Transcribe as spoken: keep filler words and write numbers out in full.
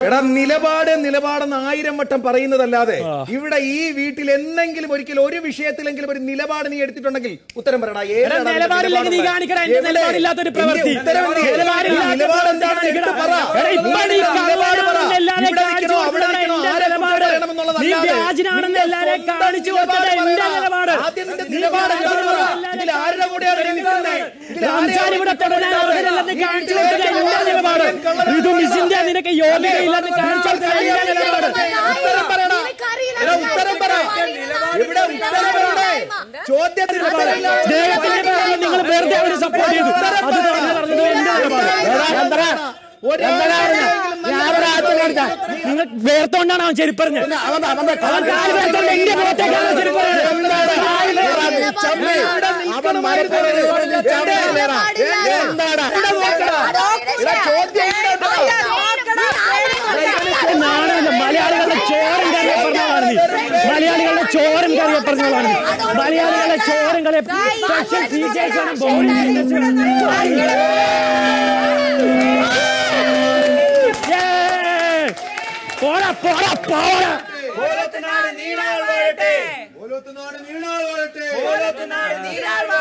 എടാ നിലപാട് നിലപാടെന്ന് ആയിരം വട്ടം പറയുന്നതല്ലാതെ ഇവിടെ ഈ വീട്ടിൽ എന്തെങ്കിലും ഒരിക്കലും ഒരു വിഷയത്തിലെങ്കിലും ഒരു നിലപാട് നീ എടുത്തിട്ടുണ്ടെങ്കിൽ ഉത്തരം പറയടാ. ആരുടെ കൂടെയാണ് നിനക്ക് യോഗ്യതയില്ലെന്ന് കാണിച്ചാൽ നിങ്ങൾ വെറുതെ അവരെ സപ്പോർട്ട് ചെയ്തു. അത് നിങ്ങൾ വേർത്തോണ്ടാണ് അവൻ ചെരുപ്പറിഞ്ഞ് മലയാളികളുടെ ചോരം കറിയെ പറഞ്ഞോളാണ് നീ. മലയാളികളുടെ ചോരം കറിയെ പറഞ്ഞോളാണ് നീ. മലയാളികളുടെ ചോരം കളി സ്പെഷ്യൽ ഫീച്ചേഴ്സാണ്. പോടാ പോടാ പോടാ നീണാൾ വാഴട്ടെ.